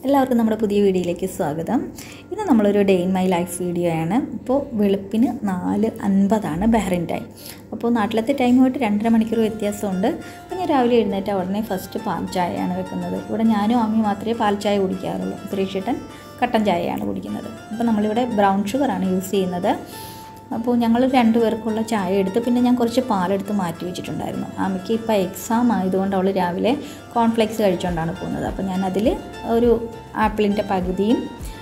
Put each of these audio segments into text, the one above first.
എല്ലാവർക്കും നമ്മുടെ പുതിയ വീഡിയോയിലേക്ക് സ്വാഗതം. ഇത് നമ്മളൊരു day in my life video ആണ്. ഇപ്പോൾ വെളുപ്പിന് 4:50 ബഹ്റിൻ ടൈം. അപ്പോൾ നാട്ടിലത്തെ ടൈമുമായിട്ട് 2.5 മണിക്കൂർ വ്യത്യാസമുണ്ട്. അപ്പോൾ ഞാൻ രാവിലെ എഴുന്നേറ്റ ഉടനെ ഫസ്റ്റ് പാൽ ചായയാണ് വെക്കുന്നത്. ഇവിടെ ഞാനും അമ്മയും മാത്രമേ പാൽ ചായ കുടിക്കാറുള്ളൂ. സുരേഷേട്ടൻ കട്ടൻ ചായയാണ് കുടിക്കുന്നത്. അപ്പോൾ നമ്മളിവിടെ ബ്രൗൺ ഷുഗറാണ് യൂസ് ചെയ്യുന്നത്. അപ്പോൾ ഞങ്ങൾ 2 പേർക്കുള്ള ചായ എടുത്ത് പിന്നെ ഞാൻ കുറച്ച് പാലെടുത്ത് മാറ്റി വെച്ചിട്ടുണ്ടായിരുന്നു. അമ്മയ്ക്ക് ഇപ്പോൾ എക്സാം ആയതുകൊണ്ട് അവൾ രാവിലെ കോൺഫ്ലെക്സ് കഴിച്ചുകൊണ്ടാണ് പോകുന്നത്. അപ്പോൾ ഞാൻ അതിൽ ഒരു ആപ്പിളിൻ്റെ പകുതിയും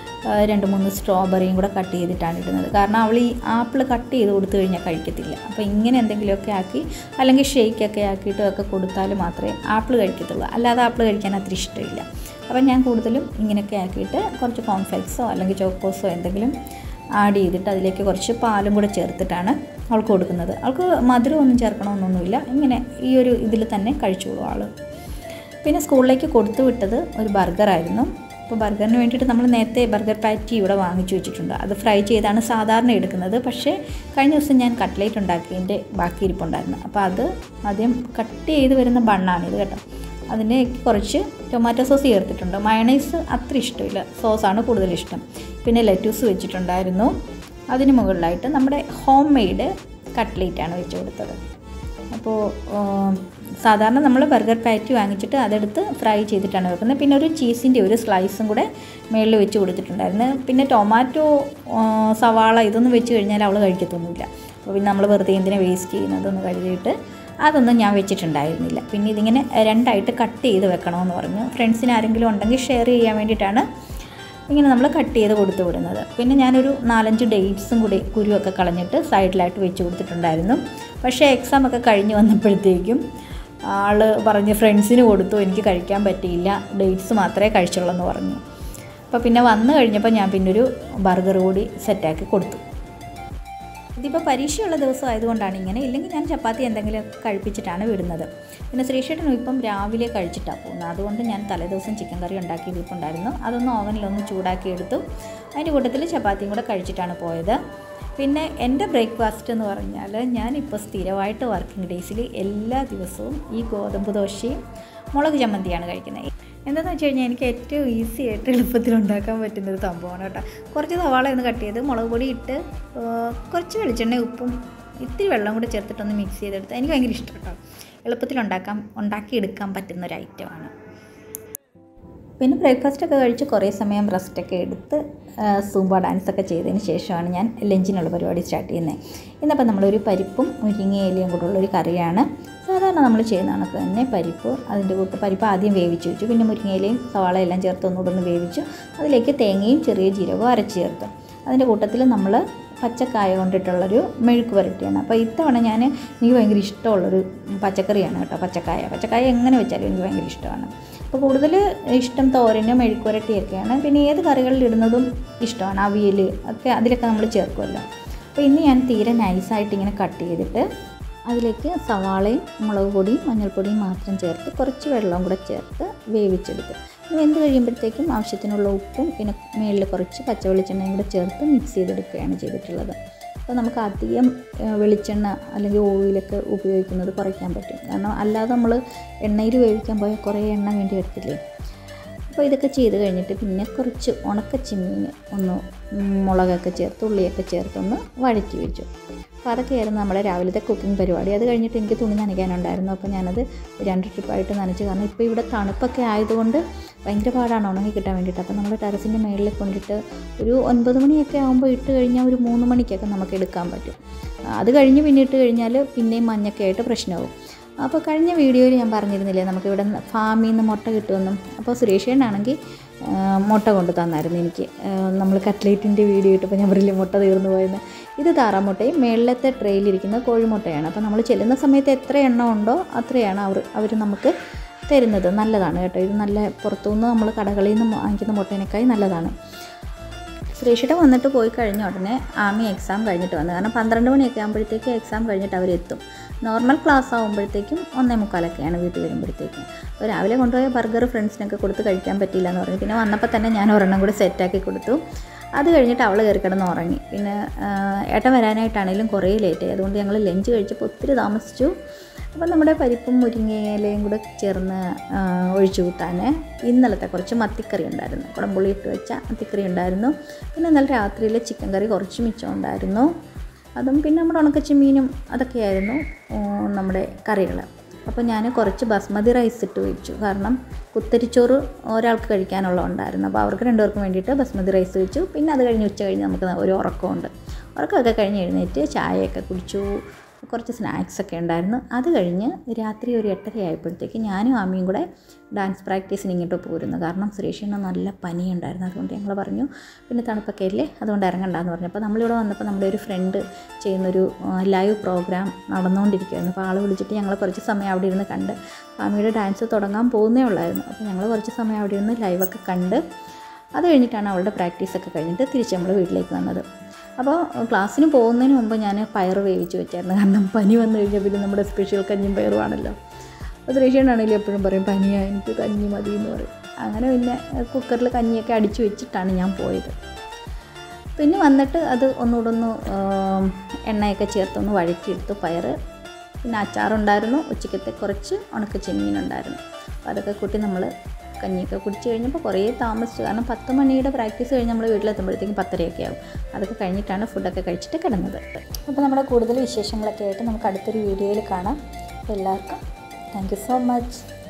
2-3 സ്ട്രോബെറിയും കൂടെ കട്ട് ചെയ്തിട്ടാണ് ഇടുന്നത്. കാരണം അവൾ ഈ ആപ്പിൾ കട്ട് ചെയ്ത് കൊടുത്തു കഴിഞ്ഞാൽ കഴിക്കത്തില്ല. അപ്പോൾ ഇങ്ങനെ എന്തെങ്കിലുമൊക്കെ ആക്കി അല്ലെങ്കിൽ ഷേക്കൊക്കെ ആക്കിയിട്ടും ഒക്കെ കൊടുത്താൽ മാത്രമേ ആപ്പിൾ കഴിക്കത്തുള്ളൂ. അല്ലാതെ ആപ്പിൾ കഴിക്കാൻ അത്ര ഇഷ്ടമില്ല. അപ്പോൾ ഞാൻ കൂടുതലും ഇങ്ങനെയൊക്കെ ആക്കിയിട്ട് കുറച്ച് കോൺഫ്ലെക്സോ അല്ലെങ്കിൽ ചോക്കോസോ എന്തെങ്കിലും ആഡ് ചെയ്തിട്ട് അതിലേക്ക് കുറച്ച് പാലും കൂടെ ചേർത്തിട്ടാണ് അവൾക്ക് കൊടുക്കുന്നത്. അവൾക്ക് മധുരമൊന്നും ചേർക്കണമെന്നൊന്നുമില്ല. ഇങ്ങനെ ഈ ഒരു ഇതിൽ തന്നെ കഴിച്ചോളൂ ആൾ. പിന്നെ സ്കൂളിലേക്ക് കൊടുത്തു വിട്ടത് ഒരു ബർഗറായിരുന്നു. അപ്പോൾ ബർഗറിന് വേണ്ടിയിട്ട് നമ്മൾ നേരത്തെ ബർഗർ പാറ്റി ഇവിടെ വാങ്ങിച്ചു വെച്ചിട്ടുണ്ട്. അത് ഫ്രൈ ചെയ്താണ് സാധാരണ എടുക്കുന്നത്. പക്ഷേ കഴിഞ്ഞ ദിവസം ഞാൻ കട്ട്ലേറ്റ് ഉണ്ടാക്കിയതിൻ്റെ ബാക്കി ഇരിപ്പുണ്ടായിരുന്നു. അപ്പോൾ അത് ആദ്യം കട്ട് ചെയ്ത് വരുന്ന ബണ്ണാണിത് കേട്ടോ. അതിന് കുറച്ച് ടൊമാറ്റോ സോസ് ചേർത്തിട്ടുണ്ട്. മയണൈസ് അത്ര ഇഷ്ടമില്ല, സോസാണ് കൂടുതൽ ഇഷ്ടം. പിന്നെ ലെറ്റൂസ് വെച്ചിട്ടുണ്ടായിരുന്നു. അതിന് മുകളിലായിട്ട് നമ്മുടെ ഹോം മെയ്ഡ് കട്ട്ലേറ്റാണ് വെച്ച് കൊടുത്തത്. അപ്പോൾ സാധാരണ നമ്മൾ ബർഗർ പാറ്റി വാങ്ങിച്ചിട്ട് അതെടുത്ത് ഫ്രൈ ചെയ്തിട്ടാണ് വെക്കുന്നത്. പിന്നെ ഒരു ചീസിൻ്റെ ഒരു സ്ലൈസും കൂടെ മുകളിൽ വെച്ച് കൊടുത്തിട്ടുണ്ടായിരുന്നു. പിന്നെ ടൊമാറ്റോ, സവാള ഇതൊന്നും വെച്ച് കഴിഞ്ഞാൽ അവൾ കഴിക്കത്തൊന്നുമില്ല. അപ്പോൾ പിന്നെ നമ്മൾ വെറുതെ എന്തിനാ വേസ്റ്റ് ചെയ്യുന്നതൊന്ന് കരുതിയിട്ട് അതൊന്നും ഞാൻ വെച്ചിട്ടുണ്ടായിരുന്നില്ല. പിന്നെ ഇതിങ്ങനെ 2ആയിട്ട് കട്ട് ചെയ്ത് വെക്കണമെന്ന് പറഞ്ഞു. ഫ്രണ്ട്സിന് ആരെങ്കിലും ഉണ്ടെങ്കിൽ ഷെയർ ചെയ്യാൻ വേണ്ടിയിട്ടാണ് ഇങ്ങനെ നമ്മൾ കട്ട് ചെയ്ത് കൊടുത്തു വിടുന്നത്. പിന്നെ ഞാനൊരു 4-5 ഡേറ്റ്സും കൂടി കുരുവൊക്കെ കളഞ്ഞിട്ട് സൈഡിലായിട്ട് വെച്ച് കൊടുത്തിട്ടുണ്ടായിരുന്നു. പക്ഷേ എക്സാമൊക്കെ കഴിഞ്ഞ് വന്നപ്പോഴത്തേക്കും ആൾ പറഞ്ഞ് ഫ്രണ്ട്സിന് കൊടുത്തു, എനിക്ക് കഴിക്കാൻ പറ്റിയില്ല, ഡേറ്റ്സ് മാത്രമേ കഴിച്ചുള്ളൂ എന്ന് പറഞ്ഞു. അപ്പോൾ പിന്നെ വന്നു കഴിഞ്ഞപ്പോൾ ഞാൻ പിന്നൊരു ബർഗർ കൂടി സെറ്റാക്കി കൊടുത്തു. ഇതിപ്പോൾ പരീക്ഷയുള്ള ദിവസം ആയതുകൊണ്ടാണ് ഇങ്ങനെ. ഇല്ലെങ്കിൽ ഞാൻ ചപ്പാത്തി എന്തെങ്കിലും കഴിപ്പിച്ചിട്ടാണ് വിടുന്നത്. പിന്നെ ശ്രീഷേട്ടനും ഇപ്പം രാവിലെ കഴിച്ചിട്ടാണ് പോകുന്നത്. അതുകൊണ്ട് ഞാൻ തലേദിവസം ചിക്കൻ കറി ഉണ്ടാക്കി ഇതിപ്പുണ്ടായിരുന്നു. അതൊന്ന് ഓവനിലൊന്ന് ചൂടാക്കി എടുത്തു. അതിൻ്റെ കൂട്ടത്തിൽ ചപ്പാത്തിയും കൂടെ കഴിച്ചിട്ടാണ് പോയത്. പിന്നെ എൻ്റെ ബ്രേക്ക്ഫാസ്റ്റ് എന്ന് പറഞ്ഞാൽ ഞാനിപ്പോൾ സ്ഥിരമായിട്ട് വർക്കിംഗ് ഡേയ്സിൽ എല്ലാ ദിവസവും ഈ ഗോതമ്പ് ദോശയും മുളക് ചമ്മന്തിയാണ് കഴിക്കുന്നത്. എന്താണെന്ന് വെച്ച് കഴിഞ്ഞാൽ എനിക്ക് ഏറ്റവും ഈസി ആയിട്ട് എളുപ്പത്തിൽ ഉണ്ടാക്കാൻ പറ്റുന്നൊരു സംഭവമാണ് കേട്ടോ. കുറച്ച് സവാള ഒന്ന് കട്ട് ചെയ്ത് മുളക് പൊടി ഇട്ട് കുറച്ച് വെളിച്ചെണ്ണ, ഉപ്പും ഇത്തിരി വെള്ളം കൂടി ചേർത്തിട്ടൊന്ന് മിക്സ് ചെയ്തെടുത്ത് എനിക്ക് ഭയങ്കര ഇഷ്ടം കേട്ടോ. എളുപ്പത്തിൽ ഉണ്ടാക്കിയെടുക്കാൻ പറ്റുന്നൊരു ഐറ്റമാണ്. പിന്നെ ബ്രേക്ക്ഫാസ്റ്റൊക്കെ കഴിച്ച് കുറേ സമയം റെസ്റ്റൊക്കെ എടുത്ത് സൂംബ ഡാൻസൊക്കെ ചെയ്തതിന് ശേഷമാണ് ഞാൻ ലഞ്ചിനുള്ള പരിപാടി സ്റ്റാർട്ട് ചെയ്യുന്നത്. ഇന്നിപ്പോൾ നമ്മളൊരു പരിപ്പും മുരിങ്ങയിലയും കൂടെയുള്ളൊരു കറിയാണ്. സാധാരണ നമ്മൾ ചെയ്യുന്ന കണക്ക് തന്നെ പരിപ്പ് ആദ്യം വേവിച്ച് വെച്ചു. പിന്നെ മുരിങ്ങയിലയും സവാള എല്ലാം ചേർത്ത് ഒന്നുകൂടെ വേവിച്ചു. അതിലേക്ക് തേങ്ങയും ചെറിയ ജീരകവും അരച്ച് ചേർത്തു. അതിൻ്റെ കൂട്ടത്തിൽ നമ്മൾ പച്ചക്കായ കൊണ്ടിട്ടുള്ളൊരു മെഴുക്ക് പുരട്ടിയാണ്. അപ്പോൾ ഇത്തവണ എനിക്ക് ഭയങ്കര ഇഷ്ടമുള്ളൊരു പച്ചക്കറിയാണ് കേട്ടോ പച്ചക്കായ എങ്ങനെ വെച്ചാലും എനിക്ക് ഭയങ്കര ഇഷ്ടമാണ്. അപ്പോൾ കൂടുതൽ ഇഷ്ടം തോരന്, മെഴുക്ക് പുരട്ടിയൊക്കെയാണ്. പിന്നെ ഏത് കറികളിലിടുന്നതും ഇഷ്ടമാണ്. അവിയൽ ഒക്കെ അതിലൊക്കെ നമ്മൾ ചേർക്കുമല്ലോ. അപ്പോൾ ഇന്ന് ഞാൻ തീരെ നൈസായിട്ട് ഇങ്ങനെ കട്ട് ചെയ്തിട്ട് അതിലേക്ക് സവാളയും മുളക് പൊടിയും മഞ്ഞൾപ്പൊടിയും മാത്രം ചേർത്ത് കുറച്ച് വെള്ളവും കൂടെ ചേർത്ത് വേവിച്ചെടുത്ത് വെന്ത് കഴിയുമ്പോഴത്തേക്കും ആവശ്യത്തിനുള്ള ഉപ്പും പിന്നെ മുകളിൽ കുറച്ച് പച്ച വെളിച്ചെണ്ണയും കൂടെ ചേർത്ത് മിക്സ് ചെയ്തെടുക്കുകയാണ് ചെയ്തിട്ടുള്ളത്. അപ്പോൾ നമുക്ക് അധികം വെളിച്ചെണ്ണ അല്ലെങ്കിൽ ഓയിലൊക്കെ ഉപയോഗിക്കുന്നത് കുറയ്ക്കാൻ പറ്റും. കാരണം അല്ലാതെ നമ്മൾ എണ്ണയിൽ വേവിക്കാൻ പോയാൽ കുറേ എണ്ണ വേണ്ടി വരത്തില്ലേ. അപ്പോൾ ഇതൊക്കെ ചെയ്ത് കഴിഞ്ഞിട്ട് പിന്നെ കുറച്ച് ഉണക്കച്ചെമ്മീൻ ഒന്ന് മുളകൊക്കെ ചേർത്ത് ഉള്ളിയൊക്കെ ചേർത്തൊന്ന് വഴറ്റി വെച്ചു. അപ്പോൾ അതൊക്കെയായിരുന്നു നമ്മുടെ രാവിലത്തെ കുക്കിംഗ് പരിപാടി. അത് കഴിഞ്ഞിട്ട് എനിക്ക് തുണി നനയ്ക്കാനുണ്ടായിരുന്നു. അപ്പോൾ ഞാനത് 2 ട്രിപ്പായിട്ട് നനച്ചു. കാരണം ഇപ്പോൾ ഇവിടെ തണുപ്പൊക്കെ ആയതുകൊണ്ട് ഭയങ്കര പാടാണ് ഉണങ്ങി കിട്ടാൻ വേണ്ടിയിട്ട്. അപ്പോൾ നമ്മൾ ടെറസിൻ്റെ മേളിൽ കൊണ്ടിട്ട് ഒരു 9 മണിയൊക്കെ ആകുമ്പോൾ ഇട്ട് കഴിഞ്ഞാൽ ഒരു 3 മണിക്കൊക്കെ നമുക്ക് എടുക്കാൻ പറ്റും. അത് കഴിഞ്ഞ് പിന്നെ ഇട്ട് കഴിഞ്ഞാൽ പിന്നെയും മഞ്ഞൊക്കെ ആയിട്ട് പ്രശ്നമാവും. അപ്പോൾ കഴിഞ്ഞ വീഡിയോയിൽ ഞാൻ പറഞ്ഞിരുന്നില്ലേ നമുക്കിവിടെ ഫാമിൽ നിന്ന് മുട്ട കിട്ടുമെന്നും. അപ്പോൾ സുരേഷേനാണെങ്കിൽ മുട്ട കൊണ്ട് തന്നായിരുന്നു എനിക്ക്. നമ്മൾ കട്ട്ലേറ്റിൻ്റെ വീഡിയോ ഇട്ടപ്പോൾ ഞാൻ പറയില്ലേ മുട്ട തീർന്നു പോയെന്ന്. ഇത് താറാമുട്ടയും മേളിലത്തെ ട്രെയിലിരിക്കുന്ന കോഴിമുട്ടയാണ്. അപ്പോൾ നമ്മൾ ചെല്ലുന്ന സമയത്ത് എത്ര എണ്ണം ഉണ്ടോ അത്രയാണ് അവർ നമുക്ക് തരുന്നത്. നല്ലതാണ് കേട്ടോ. ഇത് നല്ല പുറത്തുനിന്ന് നമ്മൾ കടകളിൽ നിന്ന് വാങ്ങിക്കുന്ന മുട്ടേനേക്കായി നല്ലതാണ്. സുരേഷിയുടെ വന്നിട്ട് പോയി കഴിഞ്ഞ ഉടനെ ആമി എക്സാം കഴിഞ്ഞിട്ട് വന്നു. കാരണം 12 മണിയൊക്കെ ആകുമ്പോഴത്തേക്ക് എക്സാം കഴിഞ്ഞിട്ട് അവരെത്തും. നോർമൽ ക്ലാസ് ആകുമ്പോഴത്തേക്കും 1:45 വീട്ടിൽ വരുമ്പോഴത്തേക്കും. അപ്പോൾ രാവിലെ കൊണ്ടുപോയ ബർഗർ ഫ്രണ്ട്സിനൊക്കെ കൊടുത്ത് കഴിക്കാൻ പറ്റിയില്ല എന്ന് പറഞ്ഞു. പിന്നെ വന്നപ്പോൾ തന്നെ ഞാൻ ഒരെണ്ണം കൂടി സെറ്റാക്കി കൊടുത്തു. അത് കഴിഞ്ഞിട്ട് അവൾ കയറി കിടന്ന് ഉറങ്ങി. പിന്നെ ഏട്ടൻ വരാനായിട്ടാണെങ്കിലും കുറേ ലേറ്റായി. അതുകൊണ്ട് ഞങ്ങൾ ലഞ്ച് കഴിച്ചപ്പോൾ ഒത്തിരി താമസിച്ചു. അപ്പോൾ നമ്മുടെ പരിപ്പും മുരിങ്ങയിലയും കൂടെ ചേർന്ന് ഒഴിച്ചു കൂട്ടാൻ ഇന്നലത്തെ കുറച്ച് മത്തിക്കറി ഉണ്ടായിരുന്നു, കുടംപുളി ഇട്ട് വെച്ച മത്തിക്കറി ഉണ്ടായിരുന്നു. പിന്നെ ഇന്നലെ രാത്രിയിൽ ചിക്കൻ കറി കുറച്ച് മിച്ചം ഉണ്ടായിരുന്നു. അതും പിന്നെ നമ്മുടെ ഉണക്കച്ചെമ്മീനും അതൊക്കെയായിരുന്നു നമ്മുടെ കറികൾ. അപ്പോൾ ഞാൻ കുറച്ച് ബസ്മതി റൈസ് ഇട്ട് വെച്ചു, കാരണം കുത്തരിച്ചോറ് ഒരാൾക്ക് കഴിക്കാനുള്ളതുണ്ടായിരുന്നു. അപ്പോൾ അവർക്ക് രണ്ടുപേർക്കും വേണ്ടിയിട്ട് ബസ്മതി റൈസ് വെച്ചു. പിന്നെ അത് കഴിഞ്ഞ് ഉച്ച കഴിഞ്ഞ് നമുക്ക് ഒരു ഉറക്കമുണ്ട്. ഉറക്കമൊക്കെ കഴിഞ്ഞ് എഴുന്നേറ്റ് ചായയൊക്കെ കുടിച്ചു, കുറച്ച് സ്നാക്സൊക്കെ ഉണ്ടായിരുന്നു. അത് കഴിഞ്ഞ് രാത്രി ഒരു 8:30 ആയപ്പോഴത്തേക്ക് ഞാനും ആമിയും കൂടെ ഡാൻസ് പ്രാക്ടീസിന് ഇങ്ങോട്ട് പോരുന്നു. കാരണം സുരേഷിന് നല്ല പനിയുണ്ടായിരുന്നു. അതുകൊണ്ട് ഞങ്ങൾ പറഞ്ഞു പിന്നെ തണുപ്പൊക്കെ അല്ലേ, അതുകൊണ്ട് ഇറങ്ങണ്ടെന്ന് പറഞ്ഞു. അപ്പോൾ നമ്മളിവിടെ വന്നപ്പോൾ നമ്മുടെ ഒരു ഫ്രണ്ട് ചെയ്യുന്നൊരു ലൈവ് പ്രോഗ്രാം നടന്നുകൊണ്ടിരിക്കുകയായിരുന്നു. അപ്പോൾ ആൾ വിളിച്ചിട്ട് ഞങ്ങൾ കുറച്ച് സമയം അവിടെ ഇരുന്ന് കണ്ട്. ആമിയുടെ ഡാൻസ് തുടങ്ങാൻ പോകുന്നേ ഉള്ളായിരുന്നു. അപ്പോൾ ഞങ്ങൾ കുറച്ച് സമയം അവിടെ ഇരുന്ന് ലൈവൊക്കെ കണ്ട് അത് കഴിഞ്ഞിട്ടാണ് അവളുടെ പ്രാക്ടീസൊക്കെ കഴിഞ്ഞിട്ട് തിരിച്ച് നമ്മൾ വീട്ടിലേക്ക് വന്നത്. അപ്പോൾ ക്ലാസ്സിന് പോകുന്നതിന് മുമ്പ് ഞാൻ പയർ വേവിച്ച് വെച്ചായിരുന്നു, കാരണം പനി വന്നു കഴിഞ്ഞാൽ പിന്നെ നമ്മുടെ സ്പെഷ്യൽ കഞ്ഞിയും പയറുമാണല്ലോ. അപ്പോൾ സുരേഷനാണെങ്കിലും എപ്പോഴും പറയും പനിയാണ്, എനിക്ക് കഞ്ഞി മതി എന്ന് പറയും. അങ്ങനെ പിന്നെ കുക്കറിൽ കഞ്ഞിയൊക്കെ അടിച്ച് വെച്ചിട്ടാണ് ഞാൻ പോയത്. പിന്നെ വന്നിട്ട് അത് ഒന്നുകൂടെ എണ്ണയൊക്കെ ചേർത്തൊന്ന് വഴറ്റിയെടുത്തു പയർ. പിന്നെ അച്ചാറുണ്ടായിരുന്നു, ഉച്ചക്കത്തെ കുറച്ച് ഉണക്ക ചെമ്മീനുണ്ടായിരുന്നു. അപ്പോൾ അതൊക്കെ കൂട്ടി നമ്മൾ കഞ്ഞിയൊക്കെ കുടിച്ച് കഴിഞ്ഞപ്പോൾ കുറേ താമസിച്ചു, കാരണം 10 മണിയുടെ പ്രാക്ടീസ് കഴിഞ്ഞ് നമ്മൾ വീട്ടിലെത്തുമ്പോഴത്തേക്കും 10:30 ആവും. അതൊക്കെ കഴിഞ്ഞിട്ടാണ് ഫുഡൊക്കെ കഴിച്ചിട്ട് കിടന്നത്. അപ്പോൾ നമ്മുടെ കൂടുതൽ വിശേഷങ്ങളൊക്കെ ആയിട്ട് നമുക്ക് അടുത്തൊരു വീഡിയോയിൽ കാണാം. അപ്പോൾ എല്ലാവർക്കും താങ്ക് യു സോ മച്ച്.